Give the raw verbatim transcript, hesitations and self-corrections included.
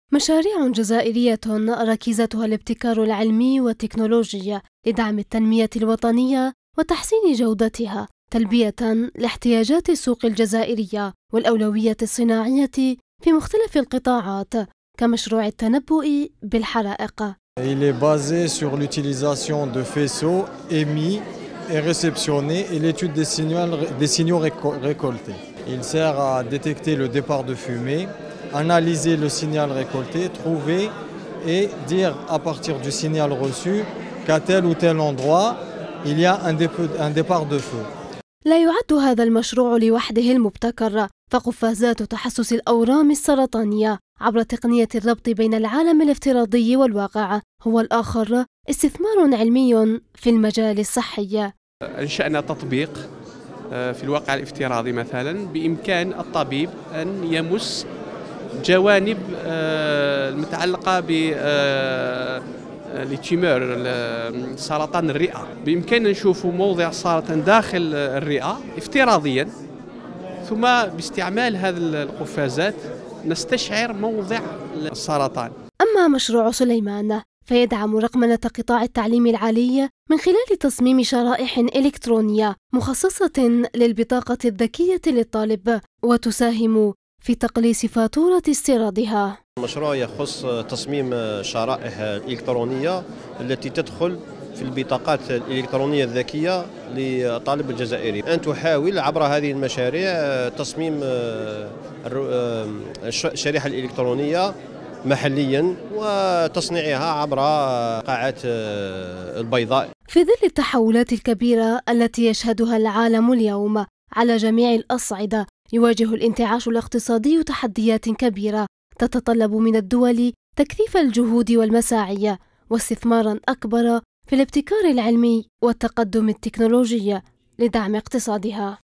مشاريع جزائرية ركيزتها الابتكار العلمي والتكنولوجي لدعم التنمية الوطنية وتحسين جودتها تلبية لاحتياجات السوق الجزائرية والأولوية الصناعية في مختلف القطاعات كمشروع التنبؤ بالحرائق. Il est basé sur l'utilisation de faisceaux émis et réceptionnés et l'étude des signaux, des signaux récoltés. Il sert à détecter le départ de fumée, analyser le signal récolté, trouver et dire à partir du signal reçu qu'à tel ou tel endroit il y a un départ de feu. لا يعد هذا المشروع لوحده المبتكر، فقفازات تحسس الأورام السرطانية عبر تقنية الربط بين العالم الافتراضي والواقع هو الآخر استثمار علمي في المجال الصحي. أنشأنا تطبيق في الواقع الافتراضي مثلا بإمكان الطبيب أن يمس جوانب المتعلقة ب لتيمور سرطان الرئة، بإمكاننا نشوف موضع السرطان داخل الرئة افتراضيا، ثم باستعمال هذه القفازات نستشعر موضع السرطان. أما مشروع سليمان فيدعم رقمنة قطاع التعليم العالي من خلال تصميم شرائح إلكترونية مخصصة للبطاقة الذكية للطالب وتساهم في تقليص فاتورة استيرادها. المشروع يخص تصميم شرائح إلكترونية التي تدخل في البطاقات الإلكترونية الذكية للطالب الجزائري. أن تحاول عبر هذه المشاريع تصميم الشريحة الإلكترونية محليا وتصنيعها عبر قاعات البيضاء. في ظل التحولات الكبيرة التي يشهدها العالم اليوم على جميع الأصعدة، يواجه الانتعاش الاقتصادي تحديات كبيرة تتطلب من الدول تكثيف الجهود والمساعي واستثمارا أكبر في الابتكار العلمي والتقدم التكنولوجي لدعم اقتصادها.